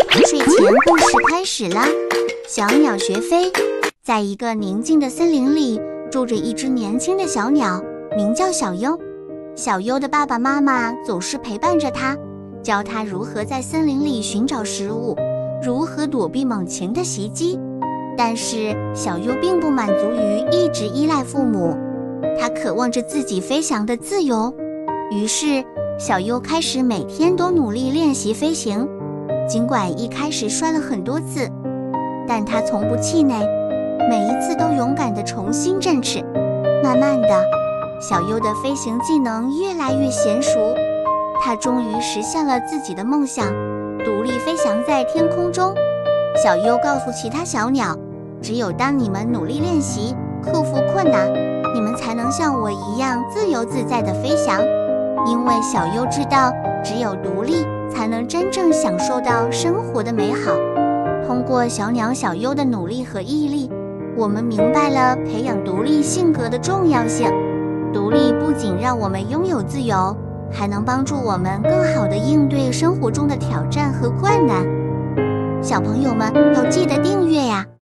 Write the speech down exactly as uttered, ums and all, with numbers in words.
睡前故事开始啦！小鸟学飞。在一个宁静的森林里，住着一只年轻的小鸟，名叫小优。小优的爸爸妈妈总是陪伴着它，教它如何在森林里寻找食物，如何躲避猛禽的袭击。但是小优并不满足于一直依赖父母，它渴望着自己飞翔的自由。于是小优开始每天都努力练习飞行，尽管一开始摔了很多次，但他从不气馁，每一次都勇敢地重新振翅。慢慢的，小优的飞行技能越来越娴熟，他终于实现了自己的梦想，独立飞翔在天空中。小优告诉其他小鸟，只有当你们努力练习，克服困难，你们才能像我一样自由自在地飞翔。因为小优知道，只有独立才能真正享受到生活的美好。通过小鸟小优的努力和毅力，我们明白了培养独立性格的重要性。独立不仅让我们拥有自由，还能帮助我们更好地应对生活中的挑战和困难。小朋友们要记得订阅呀！